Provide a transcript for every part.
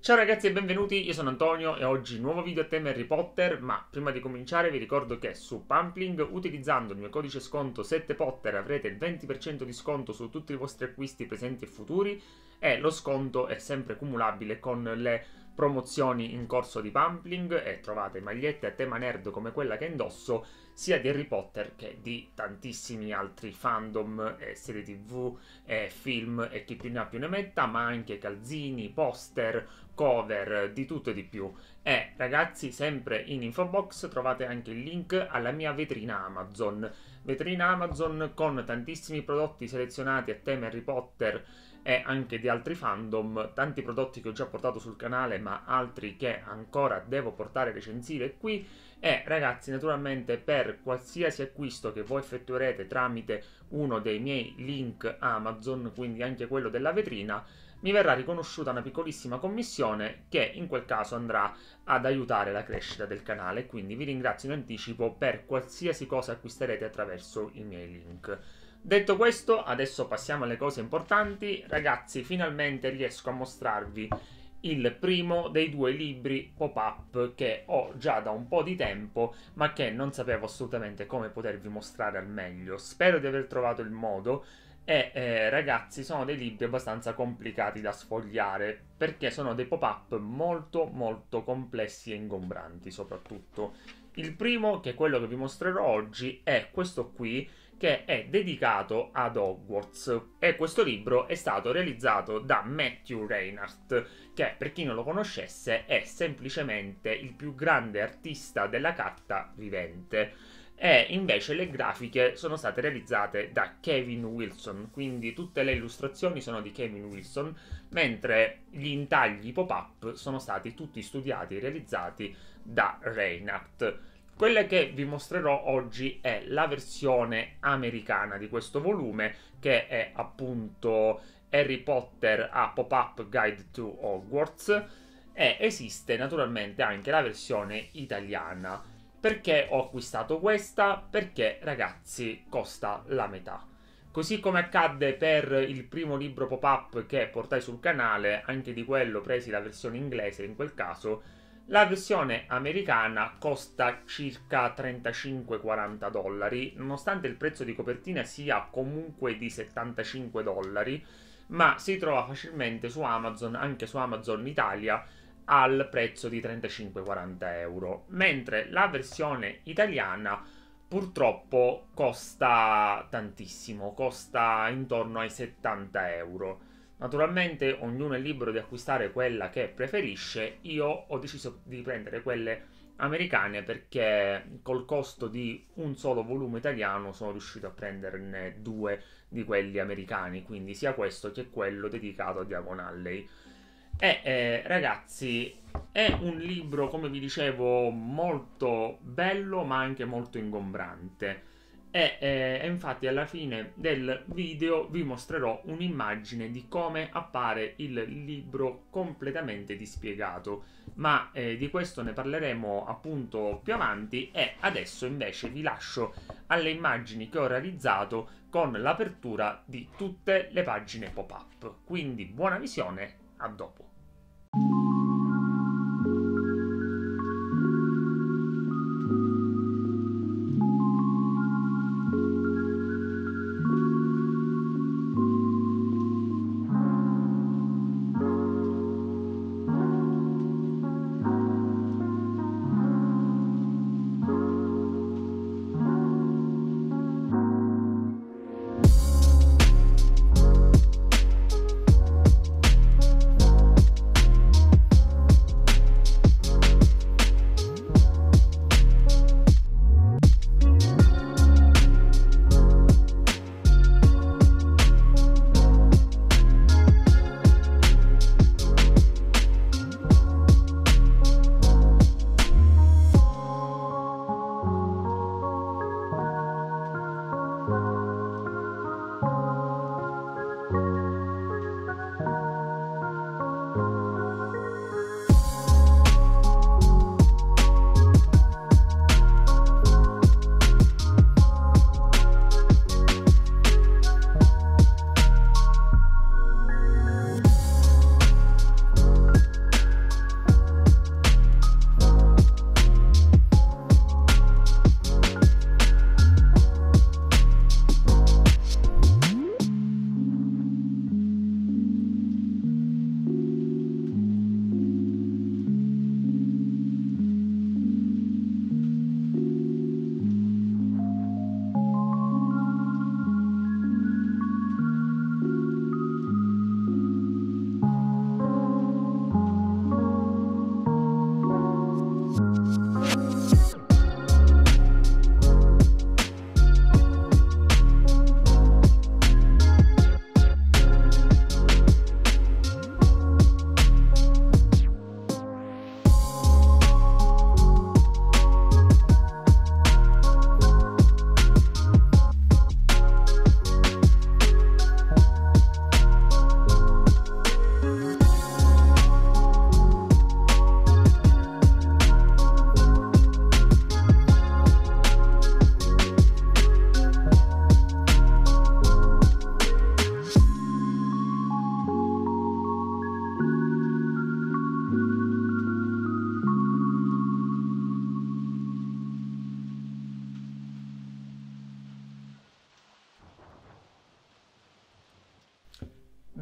Ciao ragazzi e benvenuti, io sono Antonio e oggi nuovo video a tema Harry Potter, ma prima di cominciare vi ricordo che su Pumpling, utilizzando il mio codice sconto 7Potter, avrete il 20% di sconto su tutti i vostri acquisti presenti e futuri e lo sconto è sempre cumulabile con le promozioni in corso di Pumpling e trovate magliette a tema nerd come quella che indosso sia di Harry Potter che di tantissimi altri fandom, serie tv, film e chi più ne ha più ne metta, ma anche calzini, poster, cover, di tutto e di più. E ragazzi, sempre in info box trovate anche il link alla mia vetrina Amazon con tantissimi prodotti selezionati a tema Harry Potter e anche di altri fandom, tanti prodotti che ho già portato sul canale ma altri che ancora devo portare a recensire qui. E ragazzi, naturalmente per qualsiasi acquisto che voi effettuerete tramite uno dei miei link Amazon, quindi anche quello della vetrina, mi verrà riconosciuta una piccolissima commissione che in quel caso andrà ad aiutare la crescita del canale, quindi vi ringrazio in anticipo per qualsiasi cosa acquisterete attraverso i miei link. Detto questo, adesso passiamo alle cose importanti. Ragazzi, finalmente riesco a mostrarvi il primo dei due libri pop-up che ho già da un po' di tempo, ma che non sapevo assolutamente come potervi mostrare al meglio. Spero di aver trovato il modo. Ragazzi, sono dei libri abbastanza complicati da sfogliare perché sono dei pop-up molto complessi e ingombranti soprattutto. Il primo, che è quello che vi mostrerò oggi, è questo qui, che è dedicato ad Hogwarts, e questo libro è stato realizzato da Matthew Reinhardt, che per chi non lo conoscesse è semplicemente il più grande artista della carta vivente. E invece le grafiche sono state realizzate da Kevin Wilson, quindi tutte le illustrazioni sono di Kevin Wilson, mentre gli intagli pop-up sono stati tutti studiati e realizzati da Reinhardt. Quella che vi mostrerò oggi è la versione americana di questo volume, che è appunto Harry Potter a Pop-Up Guide to Hogwarts, e esiste naturalmente anche la versione italiana. Perché ho acquistato questa? Perché, ragazzi, costa la metà. Così come accadde per il primo libro pop-up che portai sul canale, anche di quello presi la versione inglese in quel caso, la versione americana costa circa 35-40 dollari, nonostante il prezzo di copertina sia comunque di 75 dollari, ma si trova facilmente su Amazon, anche su Amazon Italia, al prezzo di 35-40 euro, mentre la versione italiana purtroppo costa tantissimo, costa intorno ai 70 euro. Naturalmente ognuno è libero di acquistare quella che preferisce. Io ho deciso di prendere quelle americane perché col costo di un solo volume italiano sono riuscito a prenderne due di quelli americani, quindi sia questo che quello dedicato a Diagon Alley. Ragazzi, è un libro, come vi dicevo, molto bello ma anche molto ingombrante. Infatti alla fine del video vi mostrerò un'immagine di come appare il libro completamente dispiegato, ma di questo ne parleremo appunto più avanti. E adesso invece vi lascio alle immagini che ho realizzato con l'apertura di tutte le pagine pop-up. Quindi buona visione, a dopo.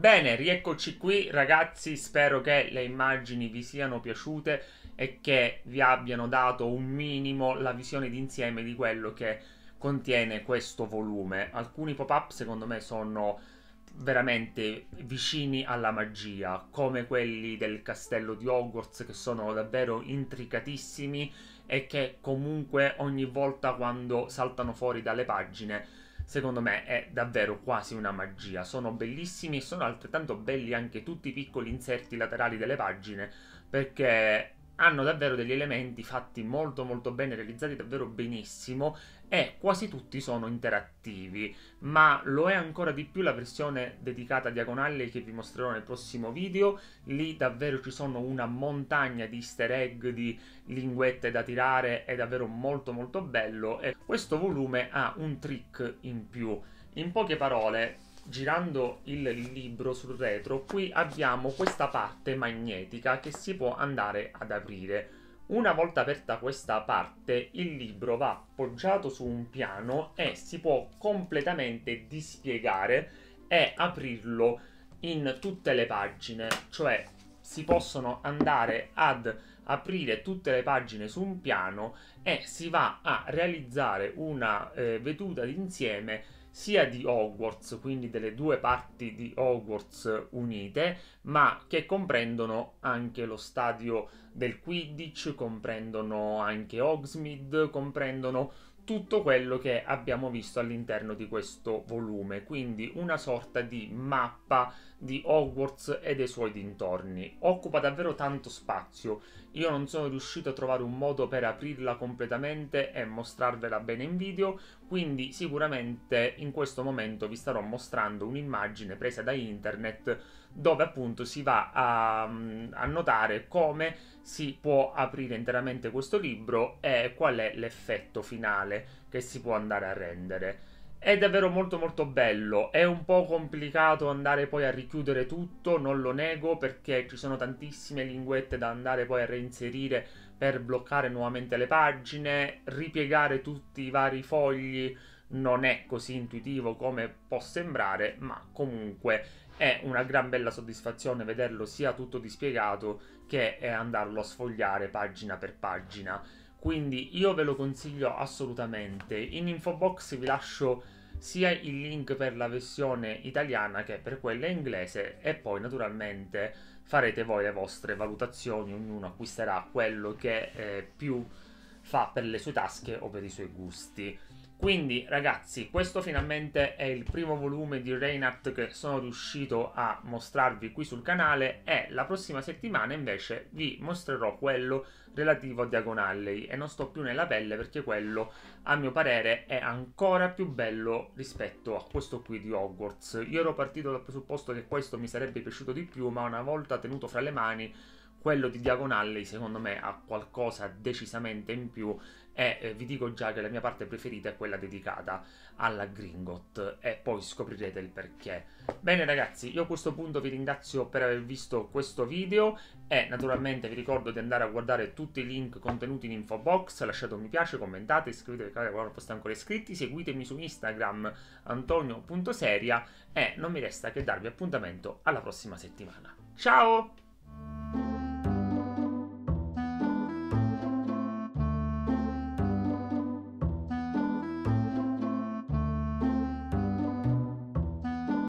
Bene, rieccoci qui ragazzi, spero che le immagini vi siano piaciute e che vi abbiano dato un minimo la visione d'insieme di quello che contiene questo volume. Alcuni pop-up secondo me sono veramente vicini alla magia, come quelli del castello di Hogwarts, che sono davvero intricatissimi e che comunque ogni volta quando saltano fuori dalle pagine secondo me è davvero quasi una magia. Sono bellissimi e sono altrettanto belli anche tutti i piccoli inserti laterali delle pagine, perché hanno davvero degli elementi fatti molto molto bene, realizzati davvero benissimo, e quasi tutti sono interattivi, ma lo è ancora di più la versione dedicata a Diagon Alley che vi mostrerò nel prossimo video. Lì davvero ci sono una montagna di easter egg, di linguette da tirare, è davvero molto molto bello, e questo volume ha un trick in più. In poche parole, girando il libro sul retro, qui abbiamo questa parte magnetica che si può andare ad aprire. Una volta aperta questa parte, il libro va appoggiato su un piano e si può completamente dispiegare e aprirlo in tutte le pagine, cioè si possono andare ad aprire tutte le pagine su un piano e si va a realizzare una veduta d'insieme sia di Hogwarts, quindi delle due parti di Hogwarts unite, ma che comprendono anche lo stadio del Quidditch, comprendono anche Hogsmeade, comprendono tutto quello che abbiamo visto all'interno di questo volume, quindi una sorta di mappa di Hogwarts e dei suoi dintorni. Occupa davvero tanto spazio. Io non sono riuscito a trovare un modo per aprirla completamente e mostrarvela bene in video, quindi sicuramente in questo momento vi starò mostrando un'immagine presa da internet dove appunto si va a notare come si può aprire interamente questo libro e qual è l'effetto finale che si può andare a rendere. È davvero molto molto bello, è un po' complicato andare poi a richiudere tutto, non lo nego, perché ci sono tantissime linguette da andare poi a reinserire per bloccare nuovamente le pagine, ripiegare tutti i vari fogli non è così intuitivo come può sembrare, ma comunque è una gran bella soddisfazione vederlo sia tutto dispiegato che andarlo a sfogliare pagina per pagina. Quindi io ve lo consiglio assolutamente. In info box vi lascio sia il link per la versione italiana che per quella inglese, e poi naturalmente farete voi le vostre valutazioni, ognuno acquisterà quello che più fa per le sue tasche o per i suoi gusti. Quindi ragazzi, questo finalmente è il primo volume di Reinhardt che sono riuscito a mostrarvi qui sul canale, e la prossima settimana invece vi mostrerò quello relativo a Diagon Alley, e non sto più nella pelle perché quello a mio parere è ancora più bello rispetto a questo qui di Hogwarts. Io ero partito dal presupposto che questo mi sarebbe piaciuto di più, ma una volta tenuto fra le mani quello di Diagon Alley secondo me ha qualcosa decisamente in più, e vi dico già che la mia parte preferita è quella dedicata alla Gringotts, e poi scoprirete il perché. Bene ragazzi, io a questo punto vi ringrazio per aver visto questo video, e naturalmente vi ricordo di andare a guardare tutti i link contenuti in info box. Lasciate un mi piace, commentate, iscrivetevi al canale quando non siete ancora iscritti, seguitemi su Instagram antonio.seria, e non mi resta che darvi appuntamento alla prossima settimana. Ciao!